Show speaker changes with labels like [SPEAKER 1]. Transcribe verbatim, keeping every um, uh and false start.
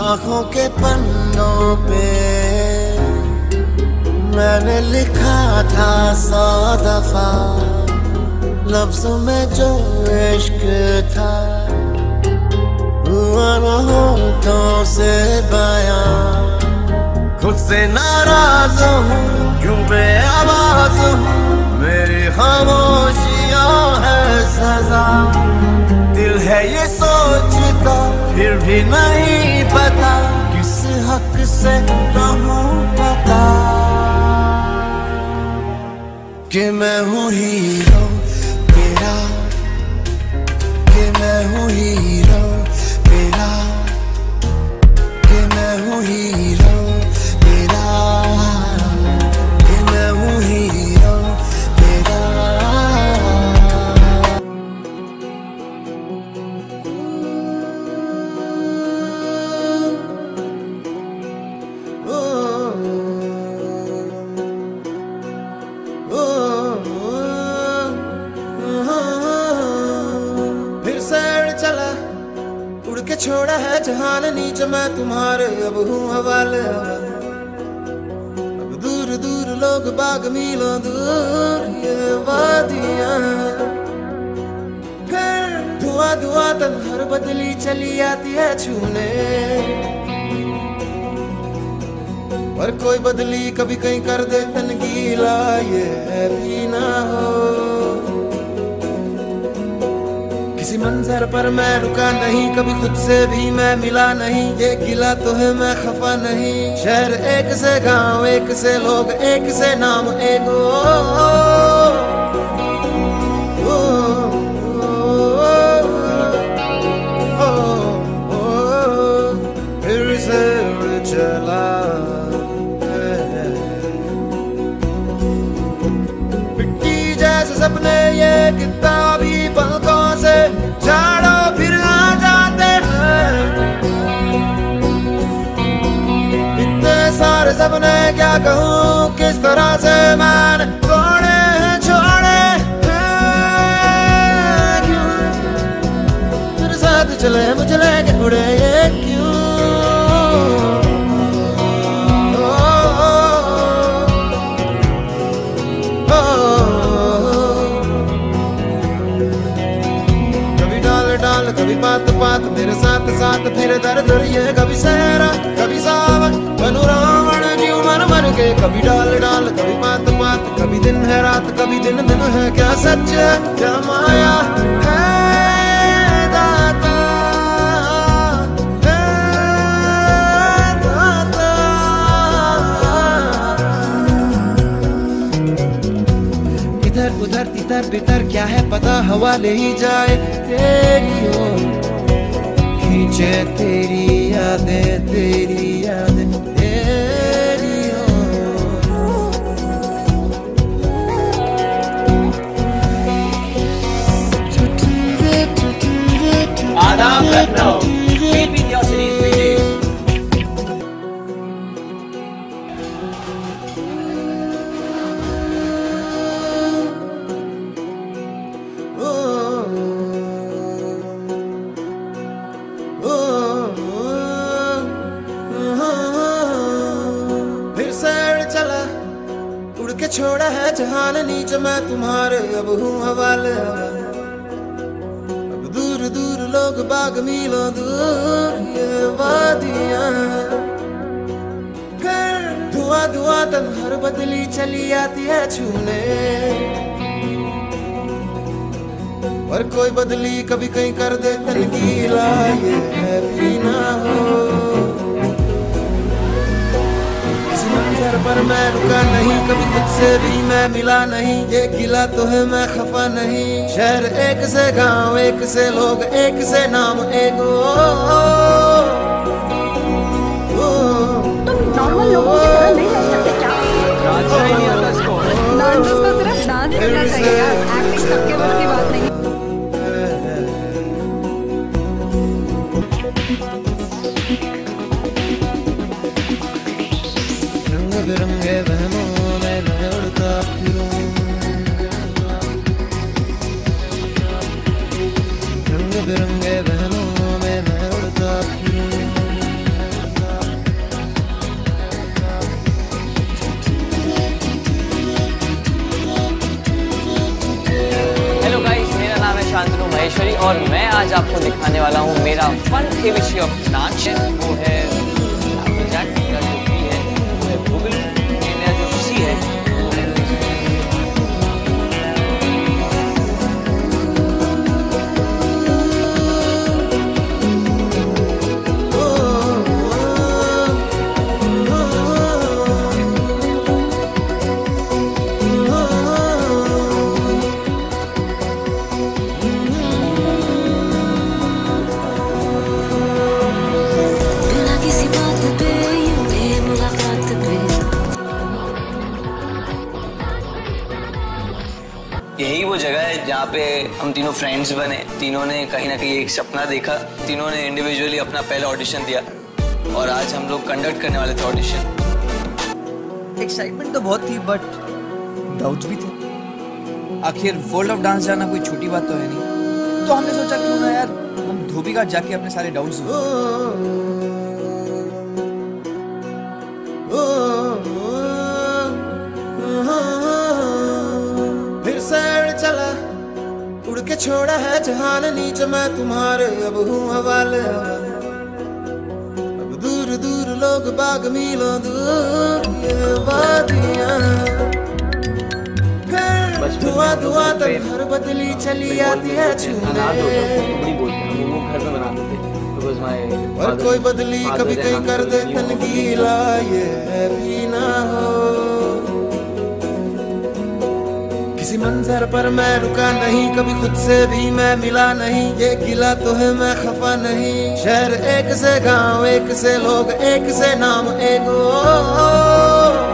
[SPEAKER 1] आँखों के पन्नों पे मैंने लिखा था सौ दफा, लफ्जों में जो इश्क था हुआ न होठों से बयां। खुद से नाराज हूँ, क्यों बेआवाज हूँ, मेरी खामोशियाँ है सजा। दिल है ये सोचता, फिर भी नहीं पता किस हक से कहूँ पता कि मैं हूँ हीरो तेरा, कि मैं हूँ हीरो तेरा, कि मैं हूँ हीरो तेरा, कि मैं हूँ हीरो तेरा। फिर सैर चला, उड़ के छोड़ा है जहान नीचे, मैं तुम्हारे अब हूँ हवाले। अब दूर दूर लोग बाग मीलों दूर ये वादियाँ, फिर धुआं धुआं तन्हार बदली चली आती है छूने। पर कोई बदली कभी कहीं कर दे तन गीला, ये भी ना हो। किसी मंजर पर मैं रुका नहीं, कभी खुद से भी मैं मिला नहीं। ये गिला तो है मैं खफा नहीं, शहर एक से गांव एक से लोग एक से नाम एक ओ, ओ, ओ, ओ, ओ, फिर से चला सपने ये किताबी पलकों से झाड़ो फिर आ जाते हैं। इतने सारे सपने क्या कहूँ, किस तरह से मैंने तोड़े हैं छोड़े हैं। क्यों मेरे साथ चले मुझे लेके उड़े ये क्यों। कभी बात बात मेरे साथ साथ फिर दर्द ये, कभी सहरा कभी सावन बनू रावण जीव मन मर के। कभी डाल डाल कभी बात बात, कभी दिन है रात कभी दिन दिन है। क्या सच है क्या माया है दाता, है दाता। इधर उधर तितर बितर क्या है पता, हवा ले ही जाए तेरी ओर, खींचे तेरी यादें तेरी यादें तेरी ओर।
[SPEAKER 2] आदाब Lucknow, keeping your series busy.
[SPEAKER 1] छोड़ा है जहान नीचे, मैं तुम्हारे अब हूँ हवाले। अब दूर दूर लोग बाग मीलों दूर ये वादियाँ, फिर धुआं धुआं तन्हार बदली चली आती है छूने। पर कोई बदली कभी कहीं कर दे तन गीला, ये भी ना हो। मंजर पर मैं रुका नहीं, कभी खुद से भी मैं मिला नहीं। ये गिला तो है मैं खफा नहीं, शहर एक से गांव एक से लोग एक से नाम एक ओ, ओ,
[SPEAKER 3] तुम नॉर्मल लोगों की तरह नहीं रह सकते क्या?
[SPEAKER 2] अच्छा ही नहीं आता इसको।
[SPEAKER 3] डांस को सिर्फ डांस ही करना चाहिए यार, एक्टिंग सबके बस की बात नहीं।
[SPEAKER 1] बिरंगे बहनों में मैं उड़ता फिरूं, रंग बिरंगे बहनों में मैं उड़ता फिरूं।
[SPEAKER 2] हमारा फन केमिस्ट्री ऑफ नाच है वो है एप्पलजैक का जो बी है वो है गूगल, मेरा जो सी है वो है यही वो जगह है जहाँ पे हम तीनों फ्रेंड्स बने। तीनों ने कहीं ना कहीं एक सपना देखा, तीनों ने इंडिविजुअली अपना पहला ऑडिशन दिया और आज हम लोग कंडक्ट करने वाले थे ऑडिशन।
[SPEAKER 4] एक्साइटमेंट तो बहुत थी बट डाउट्स भी थे। आखिर वर्ल्ड ऑफ डांस जाना कोई छोटी बात तो है नहीं, तो हमने सोचा क्यों ना यार हम धोबी घाट जाके अपने सारे डाउट्स
[SPEAKER 1] चला उड़ के छोड़ा है जहान नीचे मैं तुम्हारे अब हूँ हवाले। अब दूर दूर लोग बाग मीलों दूर ये वादियाँ, फिर धुआं धुआं तक हर बदली चली आती है छूने। और कोई बदली कभी कहीं कर दे तन गीला ये भी ना हो। किसी मंजर पर मैं रुका नहीं, कभी खुद से भी मैं मिला नहीं। ये गिला तो है मैं खफा नहीं। शहर एक से गांव एक से लोग एक से नाम एक ओ, ओ, ओ, ओ,